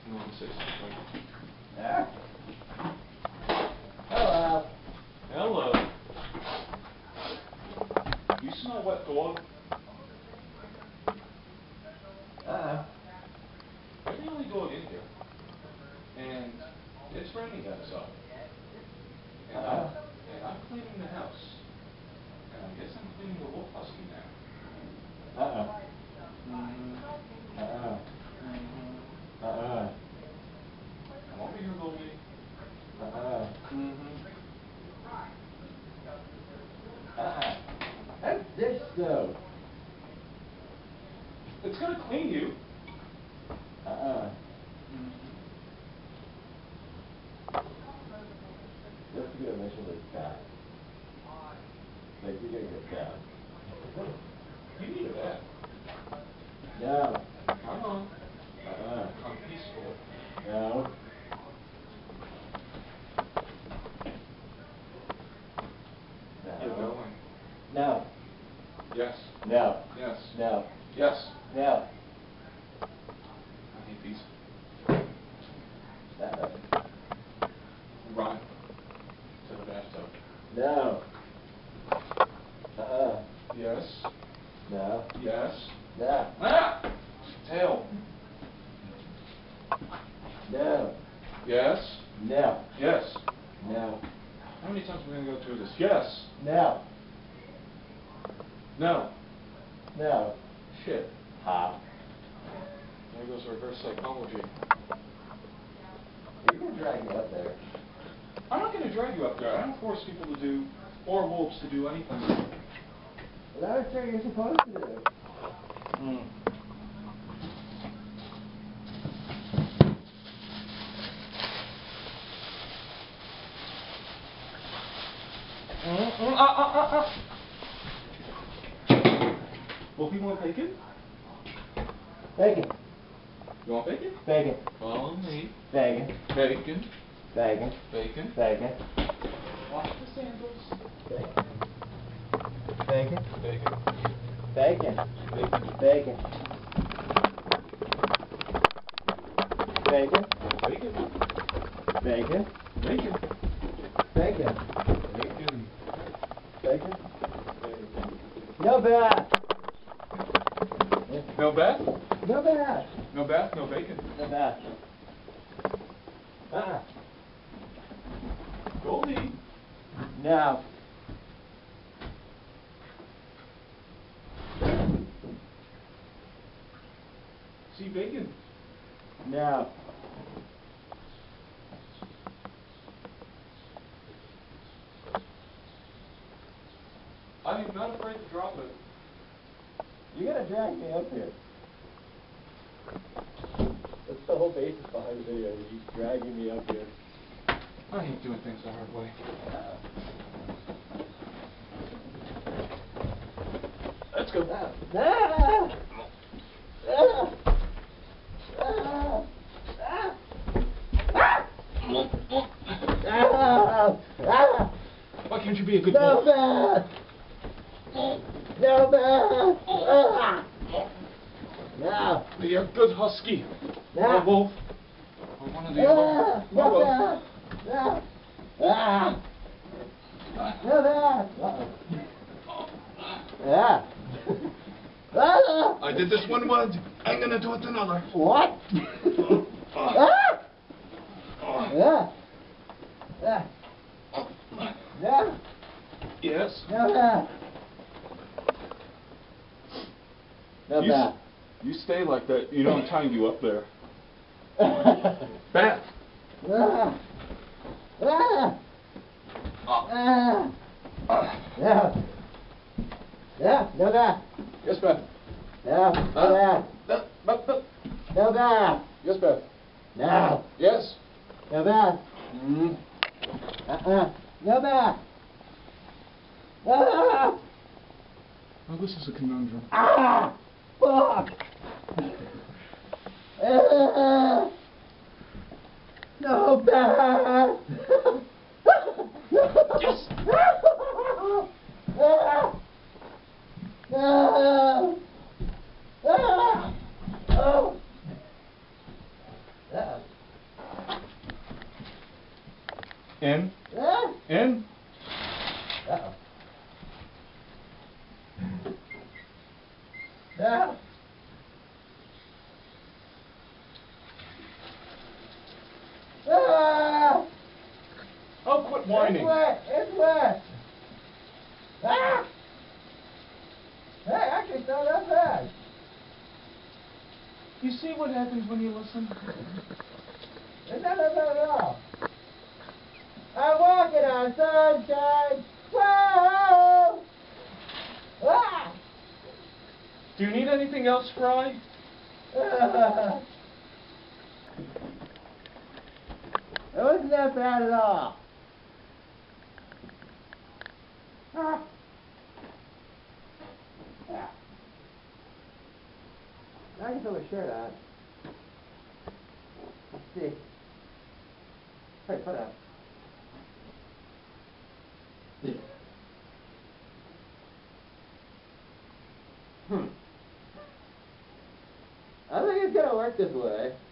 You want to say something? Yeah. Hello. Hello. You smell wet dog? You're the only dog in here. And it's raining outside. And I'm cleaning the house. And I guess I'm cleaning the wolf husky now. Come over here, Goldie. That's dish soap. It's gonna clean you. You have to get a measure of cat. Like, you gotta get cat. You need a vet. No. Come on. I'm peaceful. No. You're going. No. Yes. No. Yes. No. Yes. No. I hate these. No. Run to the bathtub. No. Yes. No. Yes. No. Ah! Tail. No. Yes. No. Yes. No. How many times are we going to go through this? Yes. No. No. No. Shit. Ha. There goes reverse psychology. You can drag me up there. I'm not going to drag you up there. I don't force people to do, or wolves to do anything. Well, that's what you're supposed to do. Wolfie, you want bacon? Bacon. You want bacon? Bacon. Follow me. Bacon. Bacon. Bacon. Bacon. Bacon. Watch the sandals. Bacon. Bacon. Bacon. Bacon. Bacon. Bacon. Bacon. Bacon. Bacon. Bacon. Bacon. Bacon. Bacon. No bath. No bath? No bath. No bath, no bacon. No bath. Goldie. No. See bacon. No. I am not afraid to drop it. You gotta drag me up here. That's the whole basis behind the video. You dragging me up here. I hate doing things the hard way. Let's go. Why can't you be a good wolf? No bath. No. Be a good husky. No. Or wolf. Or one of the other. No bath. No. No bath. Yeah. I did this one once. I'm gonna do it another. What? Yeah. Yeah. Yeah. Yes. No bath. No bath. You stay like that. You know I'm tying you up there. Bath. Yeah. Yeah, no bath. Yes, Beth. No, no bath. No bath. Yes, Beth. No. Yes. No bath. No bath. Oh, this is a conundrum. Fuck. No bath. Yes. Oh. In. Yeah. In. Uh-oh. No. Ah! Oh, quit whining. It's wet. It's wet. Ah! Hey, actually, it's not that bad. You see what happens when you listen? It's not that bad at all. I'm walking on sunshine. Whoa! Ah! Do you need anything else, Fry? It wasn't that bad at all. Ah. Yeah. Now I can put my shirt on. Let's see. Hey, put up. I think it's gonna work this way.